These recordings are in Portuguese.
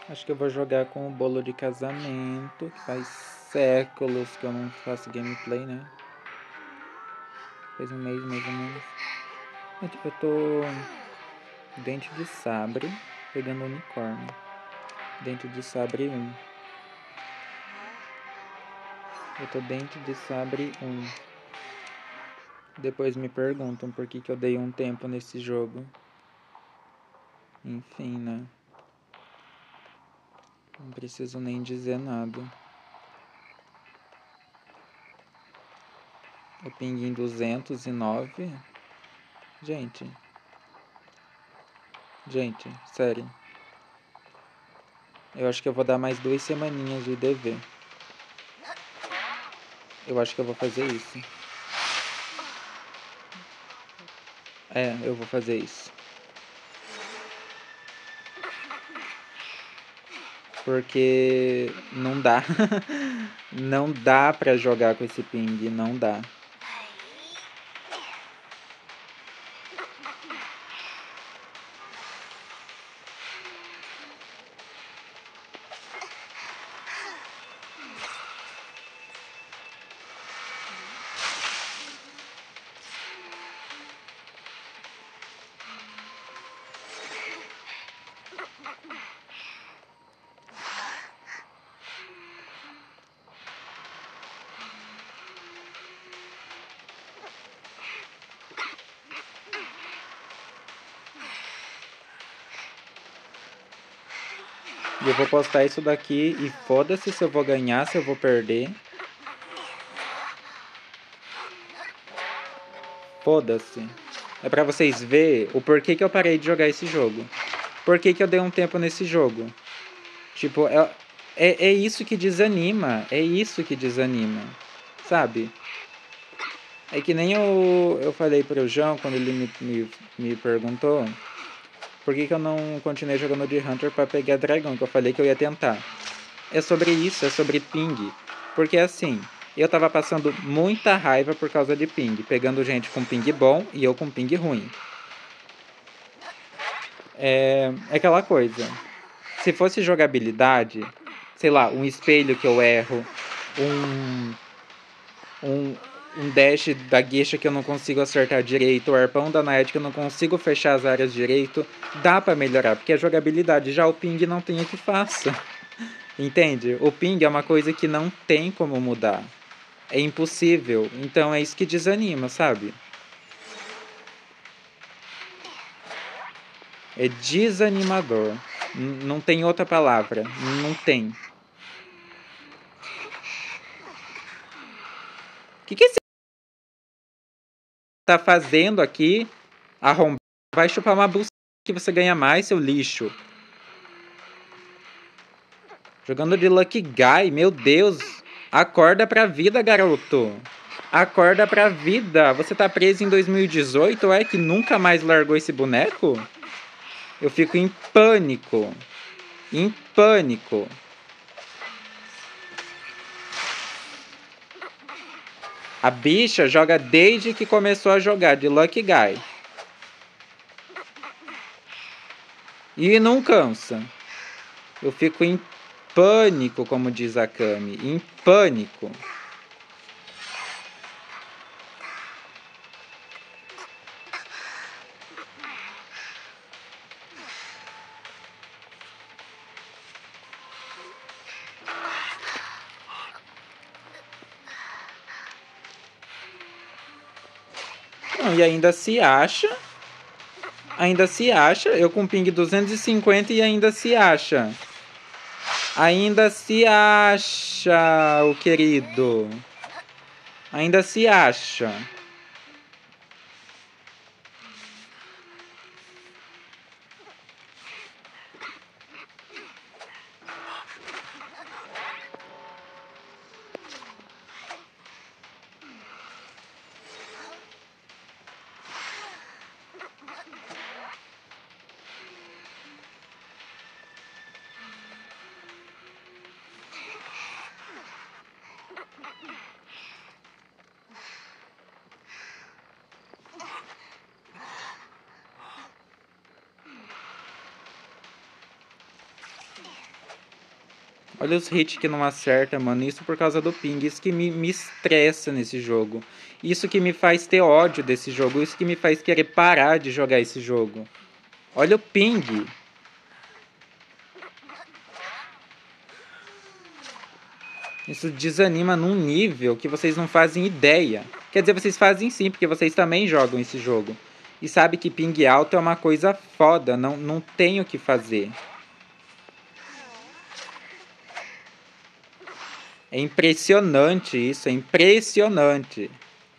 Acho que eu vou jogar com o bolo de casamento, que faz séculos que eu não faço gameplay, né? Faz um mês mais ou menos. Eu tô dente de sabre pegando unicórnio. Dente de sabre 1. Eu tô dente de sabre 1. Depois me perguntam por que eu dei um tempo nesse jogo. Enfim, né? Não preciso nem dizer nada. O ping em 209. Gente, sério. Eu acho que eu vou dar mais 2 semaninhas de DV. Eu acho que eu vou fazer isso. É, eu vou fazer isso. Porque não dá. Não dá pra jogar com esse ping, não dá. E eu vou postar isso daqui e foda-se se eu vou ganhar, se eu vou perder. Foda-se. É pra vocês verem o porquê que eu parei de jogar esse jogo. Por que eu dei um tempo nesse jogo. Tipo, é isso que desanima. É isso que desanima. Sabe? É que nem eu falei pro João quando ele me perguntou por que eu não continuei jogando de Hunter pra pegar dragão, que eu falei que eu ia tentar. É sobre isso, é sobre ping. Porque assim, eu tava passando muita raiva por causa de ping, pegando gente com ping bom e eu com ping ruim. É aquela coisa. Se fosse jogabilidade, sei lá, um espelho que eu erro, um dash da Geisha que eu não consigo acertar direito, o arpão da Nayade que eu não consigo fechar as áreas direito, dá pra melhorar, porque a jogabilidade, já o ping não tem o que faça. Entende? O ping é uma coisa que não tem como mudar. É impossível. Então é isso que desanima, sabe? É desanimador. Não tem outra palavra. Não tem. O que esse tá fazendo aqui? Arrombar. Vai chupar uma buceta que você ganha mais, seu lixo. Jogando de Lucky Guy, meu Deus. Acorda pra vida, garoto. Acorda pra vida. Você tá preso em 2018, é que nunca mais largou esse boneco? Eu fico em pânico. Em pânico. A bicha joga desde que começou a jogar de Lucky Guy. E não cansa. Eu fico em pânico, como diz a Kami. Em pânico. Não, e ainda se acha. Ainda se acha. Eu com ping 250 e ainda se acha. Ainda se acha, o querido. Ainda se acha. Olha os hits que não acerta, mano. Isso por causa do ping. Isso que me estressa nesse jogo. Isso que me faz ter ódio desse jogo. Isso que me faz querer parar de jogar esse jogo. Olha o ping. Isso desanima num nível que vocês não fazem ideia. Quer dizer, vocês fazem sim, porque vocês também jogam esse jogo. E sabe que ping alto é uma coisa foda. Não tem o que fazer. É impressionante isso, é impressionante.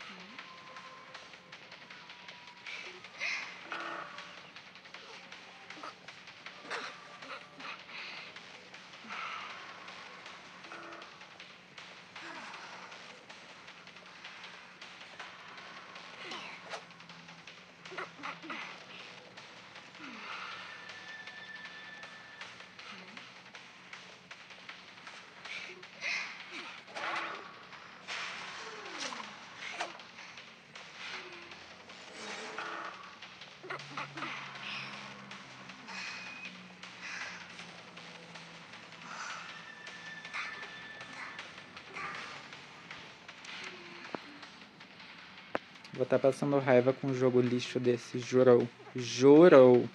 Vou estar passando raiva com um jogo lixo desse, jurou. Jurou.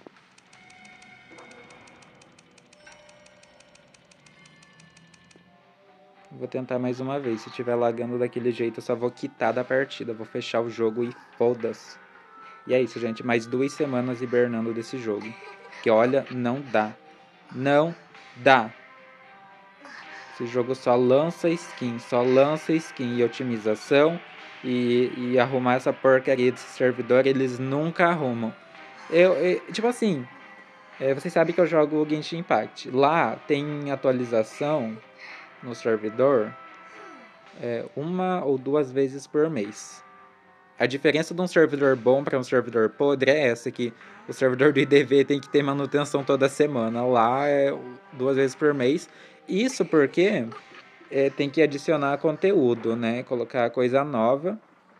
Vou tentar mais uma vez. Se tiver lagando daquele jeito, eu só vou quitar da partida. Vou fechar o jogo e foda-se. E é isso, gente. Mais 2 semanas hibernando desse jogo. Que olha, não dá. Não dá. Esse jogo só lança skin. Só lança skin e otimização. E arrumar essa porcaria desse servidor, eles nunca arrumam. Tipo assim, vocês sabem que eu jogo Genshin Impact. Lá tem atualização no servidor 1 ou 2 vezes por mês. A diferença de um servidor bom para um servidor podre é essa, que o servidor do IDV tem que ter manutenção toda semana. Lá é 2 vezes por mês. Isso porque tem que adicionar conteúdo, né? Colocar coisa nova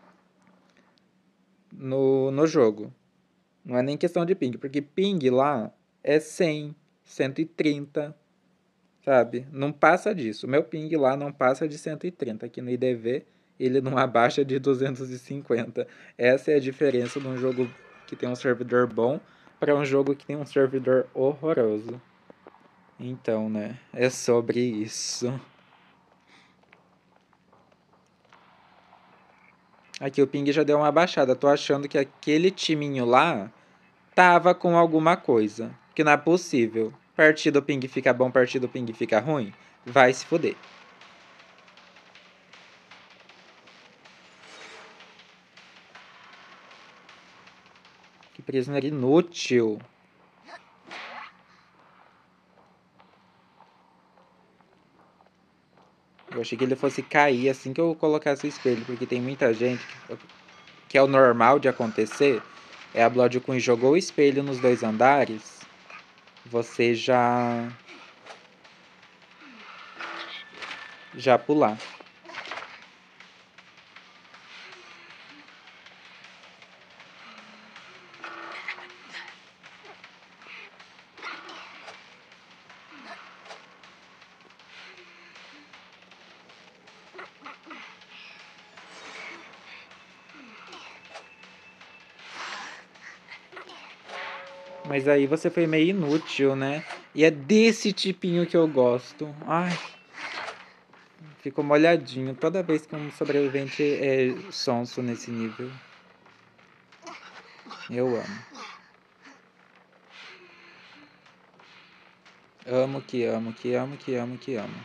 no jogo. Não é nem questão de ping, porque ping lá é 100, 130, sabe? Não passa disso. O meu ping lá não passa de 130. Aqui no IDV ele não abaixa de 250. Essa é a diferença de um jogo que tem um servidor bom para um jogo que tem um servidor horroroso. Então, né? É sobre isso. Aqui o ping já deu uma baixada. Tô achando que aquele timinho lá tava com alguma coisa. Que não é possível. Partido ping fica bom, partido ping fica ruim. Vai se fuder. Que prisioneiro inútil. Eu achei que ele fosse cair assim que eu colocasse o espelho, porque tem muita gente que é o normal de acontecer. É a Blood Queen jogou o espelho nos 2 andares. Você já pular. Mas aí você foi meio inútil, né? E é desse tipinho que eu gosto. Ai, ficou molhadinho toda vez que um sobrevivente é sonso nesse nível. Eu amo. Amo que amo, que amo, que amo, que amo.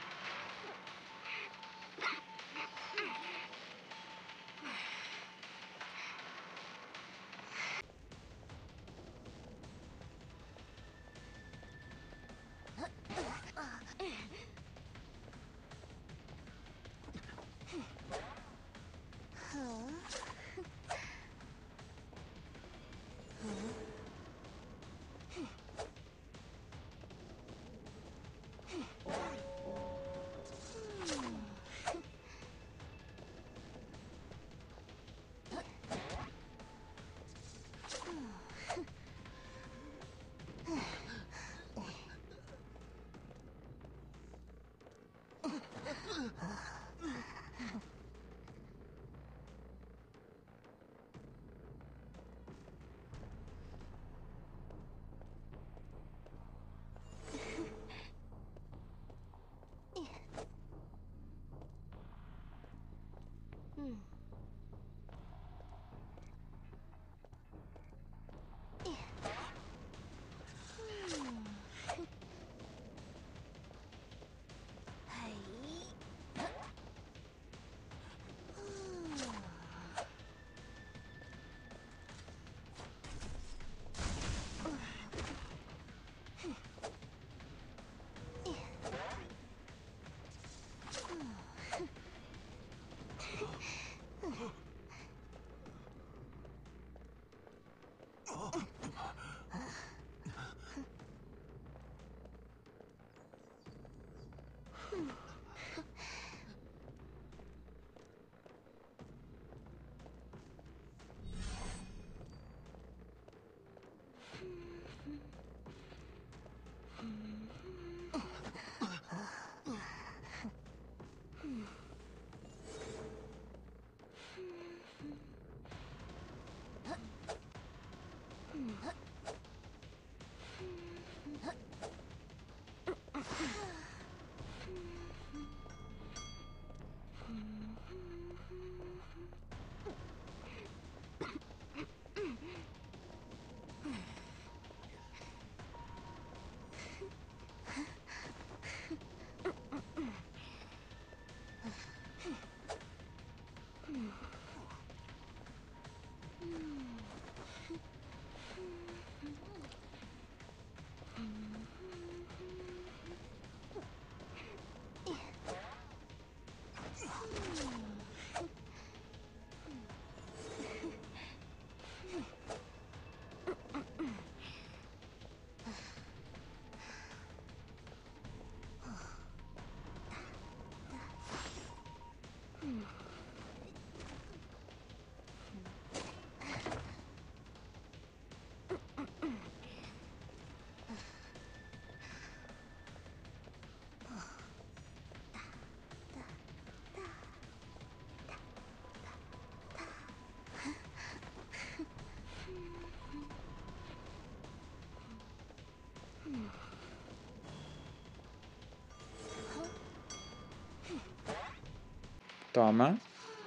Toma.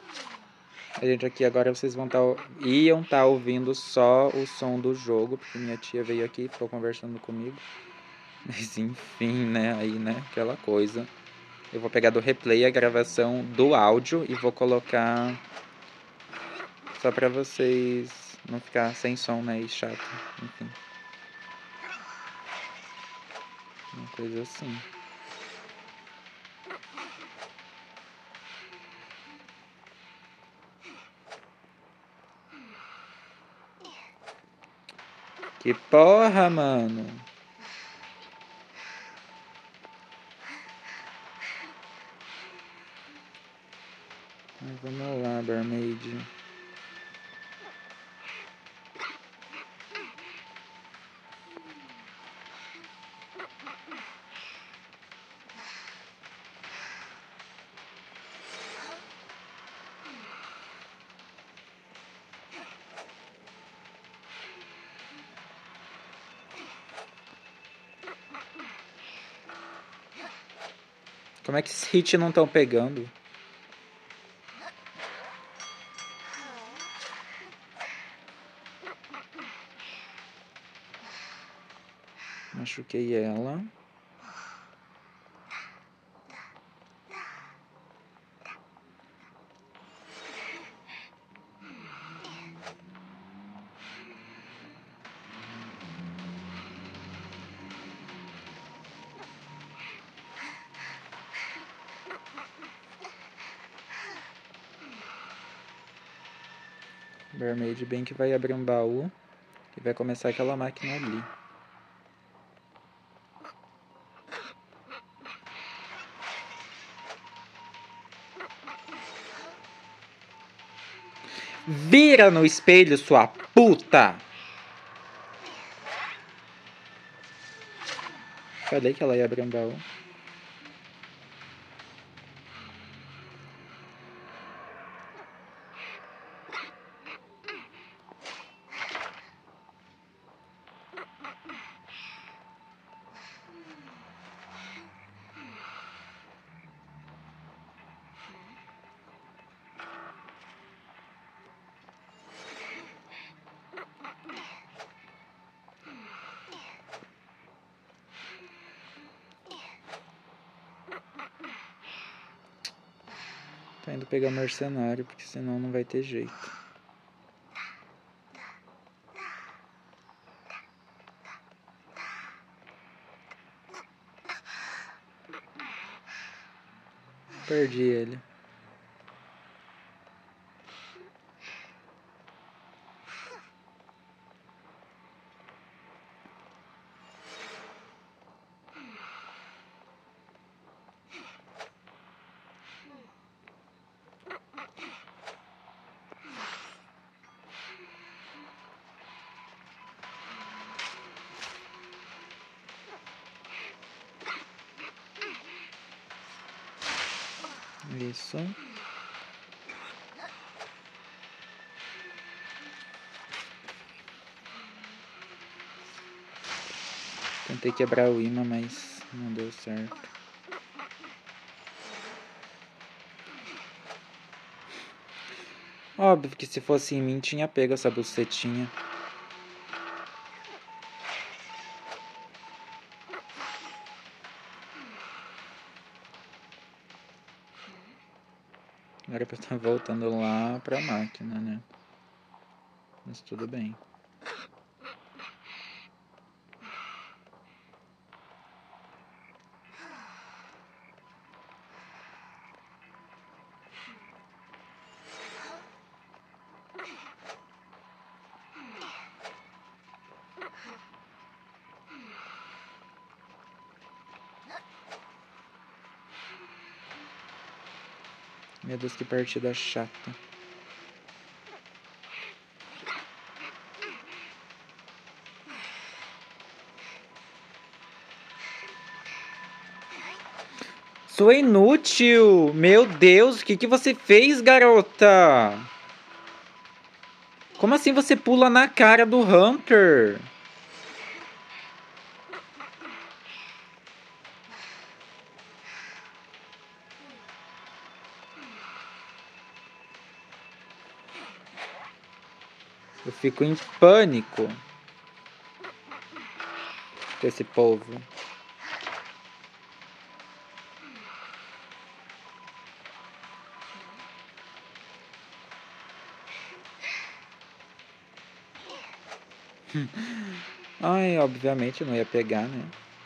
A gente aqui agora vocês iam estar ouvindo só o som do jogo, porque minha tia veio aqui e ficou conversando comigo. Mas enfim, né? Aí, né? Aquela coisa. Eu vou pegar do replay a gravação do áudio e vou colocar só pra vocês não ficar sem som, né? E chato. Enfim. Uma coisa assim. Que porra, mano. Mas vamos lá, Barmaid. Como é que esses hits não estão pegando? Machuquei ela. Barmaid bem que vai abrir um baú e vai começar aquela máquina ali. Vira no espelho, sua puta! Falei que ela ia abrir um baú. Tô indo pegar mercenário, porque senão não vai ter jeito. Perdi ele. Isso. Tentei quebrar o imã, mas não deu certo. Óbvio que se fosse em mim, tinha pego essa bucetinha. Agora eu estar voltando lá pra máquina, né? Mas tudo bem. Meu Deus, que partida chata. Sou inútil! Meu Deus, o que você fez, garota? Como assim você pula na cara do Hunter? Eu fico em pânico com esse povo. Ai, obviamente não ia pegar, né?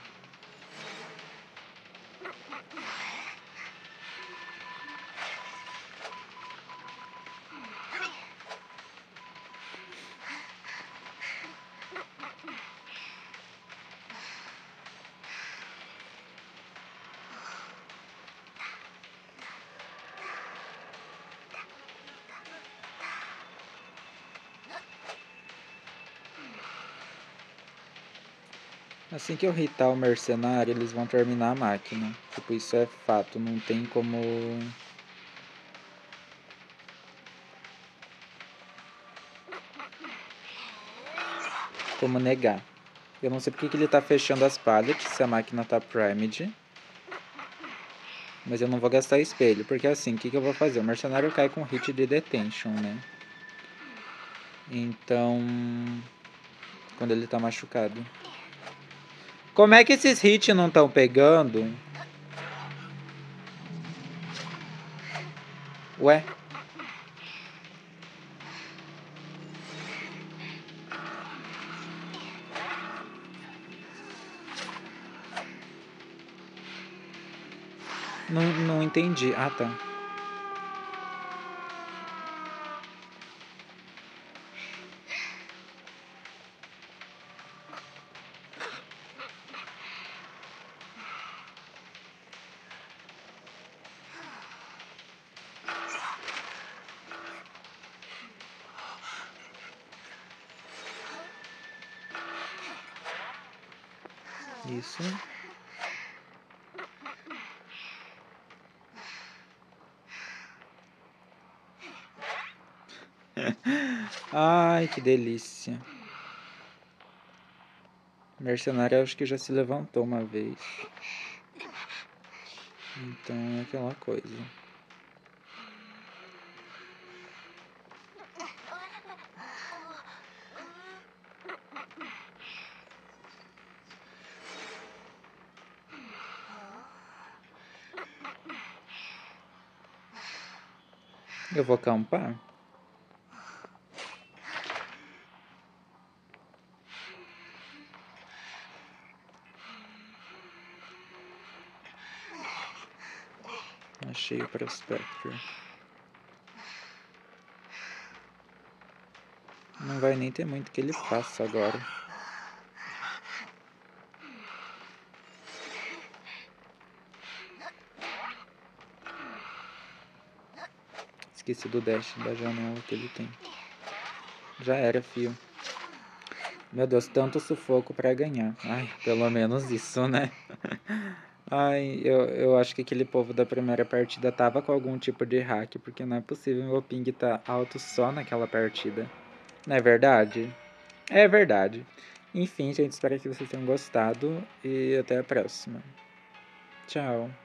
Assim que eu hitar o mercenário, eles vão terminar a máquina. Tipo, isso é fato, não tem como negar. Eu não sei porque que ele tá fechando as pallets se a máquina tá primed. Mas eu não vou gastar espelho, porque assim, o que eu vou fazer? O mercenário cai com hit de detention, né? Então, quando ele tá machucado. Como é que esses hits não estão pegando? Ué? Não entendi. Ah, tá. Isso. Ai, que delícia. O mercenário acho que já se levantou uma vez. Então é aquela coisa. Eu vou acampar. Achei o Prospector. Não vai nem ter muito que ele faça agora. Esqueci do dash da janela que ele tem. Já era, fio. Meu Deus, tanto sufoco pra ganhar. Ai, pelo menos isso, né? Ai, eu acho que aquele povo da primeira partida tava com algum tipo de hack, porque não é possível meu ping tá alto só naquela partida. Não é verdade? É verdade. Enfim, gente, espero que vocês tenham gostado e até a próxima. Tchau.